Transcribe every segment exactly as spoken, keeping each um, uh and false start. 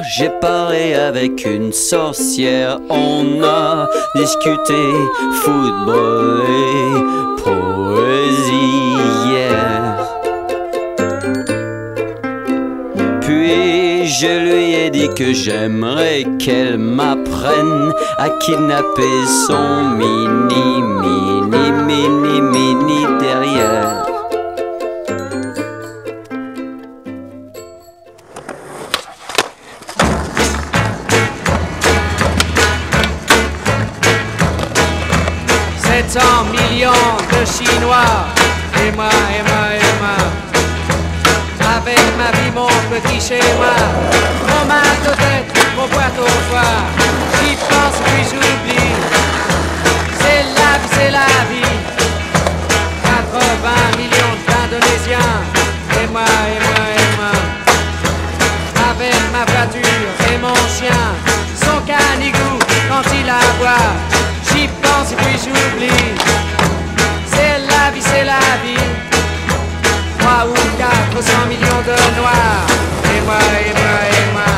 j'ai parlé avec une sorcière. On a discuté football et poésie hier. Puis je lui ai dit que j'aimerais qu'elle m'apprenne à kidnapper son mini, mini, mini, mini derrière. sept cents millions de Chinois, et moi, et moi, et moi. Avec ma vie, mon petit schéma, mon mal de tête, mon boîte au foie. J'y pense puis j'oublie. C'est la vie, c'est la vie. quatre-vingts millions d'Indonésiens, et moi, et moi, et moi. Avec ma voiture et mon chien, son canigou quand il aboie. J'y pense et puis j'oublie. C'est la vie, c'est la vie. Trois ou quatre cents millions de noirs. Et moi, et moi, et moi.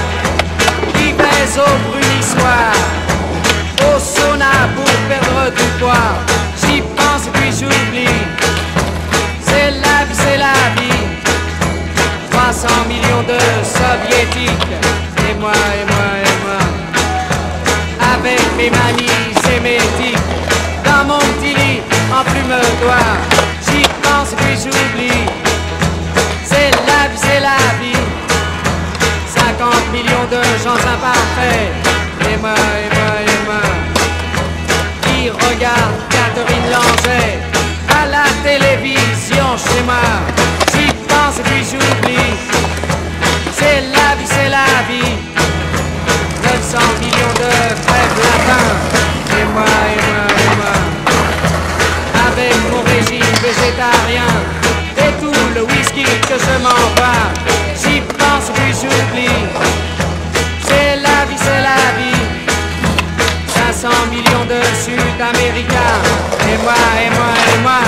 Qui baise au brunissoir, au sauna pour perdre du poids. J'y pense et puis j'oublie. C'est la vie, c'est la vie. Trois cents millions de soviétiques. Et moi, et moi, et moi. Avec mes manies sémétiques, dans mon petit lit en plume d'oie. J'y pense et puis j'oublie. C'est la vie, c'est la vie. Cinquante millions de gens imparfaits. Et moi, et moi, et moi. Qui regardent Catherine Langer à la télévision chez moi. J'y pense et puis j'oublie. C'est la vie, c'est la vie. neuf cents millions de crèves la faim. Et moi, et moi, et moi. Avec mon régime végétarien et tout le whisky que je m'envoie. J'y pense puis j'oublie. C'est la vie, c'est la vie. cinq cents millions de Sud-Américains. Et moi, et moi, et moi.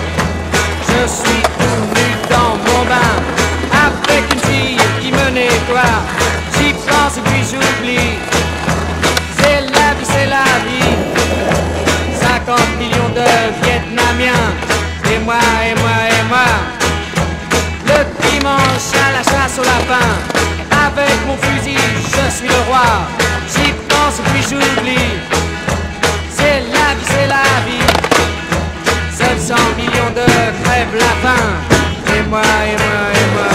Je suis tout nu dans mon bain avec une fille qui me nettoie. J'y pense et puis j'oublie. C'est la vie, c'est la vie. cinquante millions de Vietnamiens. Et moi, et moi, et moi. Le dimanche à la chasse au lapin. Avec mon fusil, je suis le roi. J'y pense et puis j'oublie. C'est la vie, c'est la vie. sept cents millions de crèves la faim. Et moi, et moi, et moi.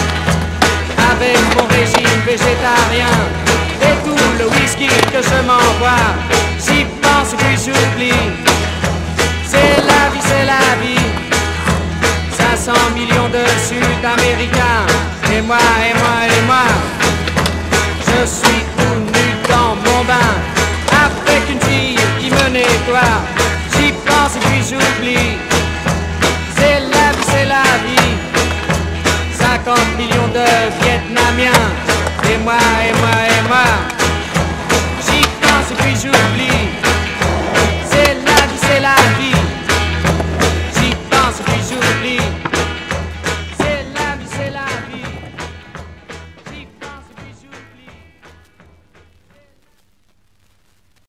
Avec mon régime végétarien et tout le whisky que je m'envoie. J'y pense et puis j'oublie. C'est la vie, c'est la vie. cinq cents millions de Sud-Américains. Et moi, et moi, et moi. Je suis tout nu dans mon bain avec une fille qui me nettoie. J'y pense et puis j'oublie. C'est la vie, c'est la vie. cinquante millions de Vietnamiens. Et moi, et moi, et moi. J'y pense et puis j'oublie.